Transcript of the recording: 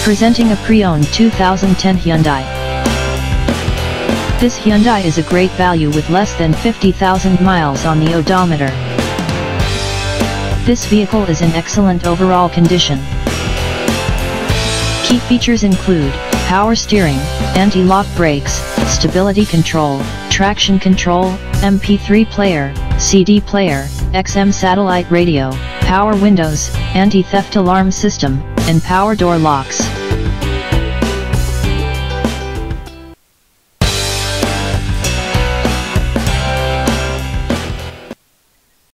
Presenting a pre-owned 2010 Hyundai. This Hyundai is a great value with less than 50,000 miles on the odometer. This vehicle is in excellent overall condition. Key features include power steering, anti-lock brakes, stability control, traction control, MP3 player, CD player, XM satellite radio, power windows, anti-theft alarm system, and power door locks.